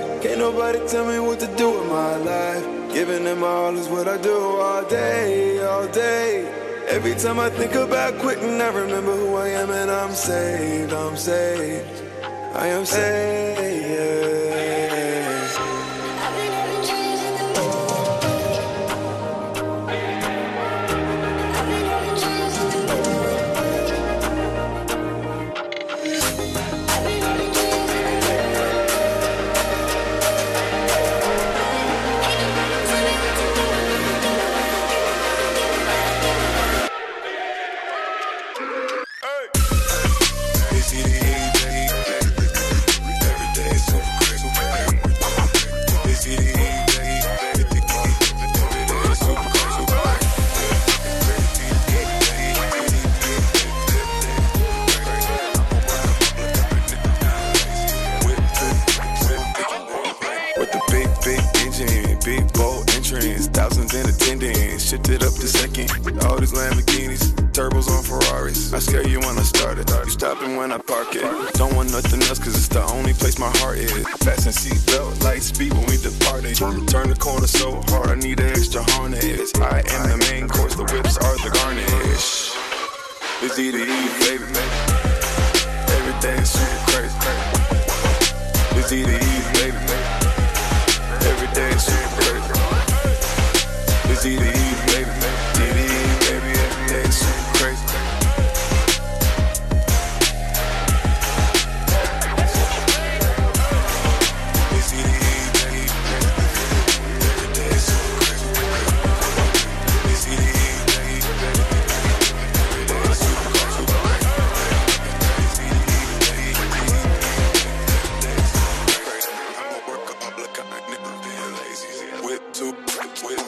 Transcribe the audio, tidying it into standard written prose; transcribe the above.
Can't nobody tell me what to do with my life. Giving them all is what I do all day, all day. Every time I think about quitting, I remember who I am and I'm saved, I'm saved. I am saved. Shifted up to second, all these Lamborghinis, turbos on Ferraris. I scare you when I started, you stopping when I park it. Don't want nothing else cause it's the only place my heart is. Fasten seatbelt, light speed when we departed. Turn the corner so hard, I need an extra harness. I am the main course, the whips are the garnish. It's E to E, baby. Everything's super crazy. It's E to E, baby. Everything's super crazy. It's E to E, baby. E to E, baby. Everything's super crazy. It's E to E, baby. Everything's super crazy. It's E to E, baby. Everything's super crazy. It's E to E, baby. Everything's super crazy. I'm a workaholic, I never been lazy. Whip to whip.